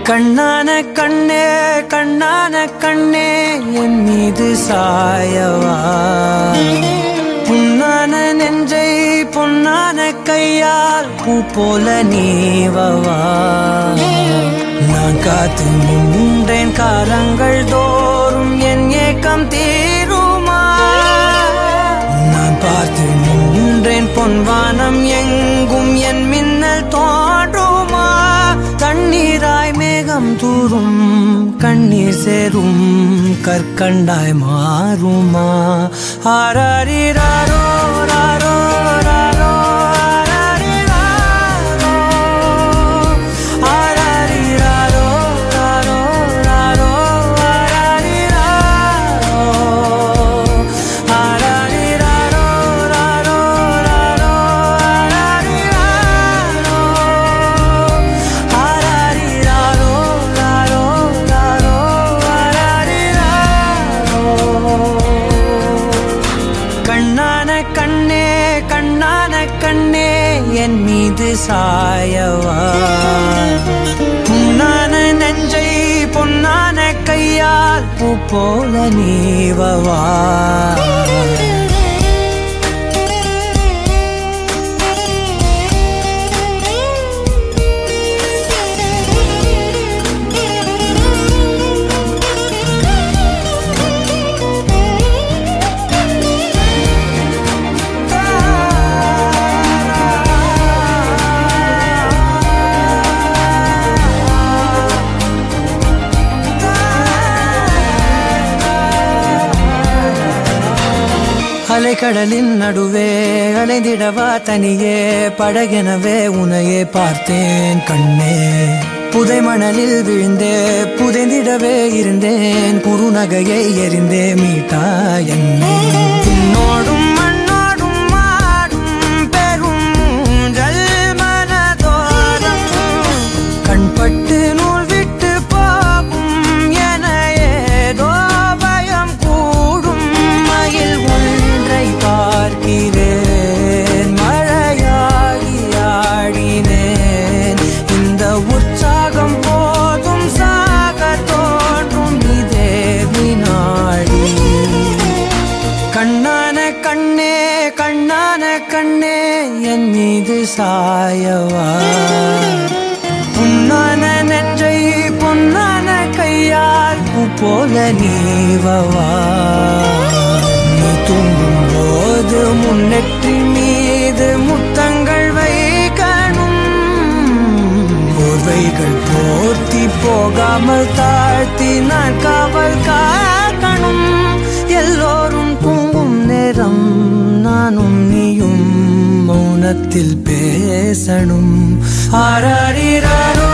கண்ணான கண்ணே கண்ணான கண்ணே என் மீது சாயவா புண்ணான நெஞ்சை பொன்னான கையால் பூ போல நீவவா நான் காத்து நின்றேன் காலங்கள் தோறும் என் ஏக்கம் தீருமா நான் பார்த்து நின்றேன் பொன்வானம் எங்கும் என் மின்னல் தோன்றுமா தண்ணீராய் மேகம் தூரும் கண்ணீர் சேரும் கற்கண்டாய் மாறுமா ஆராரிராரோ ராரோ ராரோ என் மீது சாயவா புண்ணான நெஞ்சை பொன்னான கையால் பூ போல நீவவா அலைக்கடலின் நடுவே அலைந்திடவா தனியே படகெனவே உனையே பார்த்தேன் கண்ணே புதை மணலில் விழுந்தே புதைந்திடவே இருந்தேன் குறுநகையை எறிந்தே மீட்டா என்னை உன்னோடும் மண்ணோடும் மாடும் பெரும் ஊஞ்சல் மனதோரம் கண்பட்டு நூல் விட்டு போகும் என ஏதோ பயம் கூடும் மயில் பார்க்கிறேன் மழையாகி ஆடினேன் இந்த உற்சாகம் போதும் சாக தோன்றும் இதே வினாடி கண்ணான கண்ணே கண்ணான கண்ணே என் மீது சாயவா புண்ணான நெஞ்சை பொன்னான கையால் பூ போல நீவவா தூங்கும் போது முன்னெற்றி மீது முத்தங்கள் வைக்கணும் போர்வைகள் போர்த்தி போகாமல் தாழ்த்தி நான் காவல் காக்கணும் எல்லோரும் தூங்கும் நேரம் நானும் நீயும் மௌனத்தில் பேசணும் ஆராரிராரோ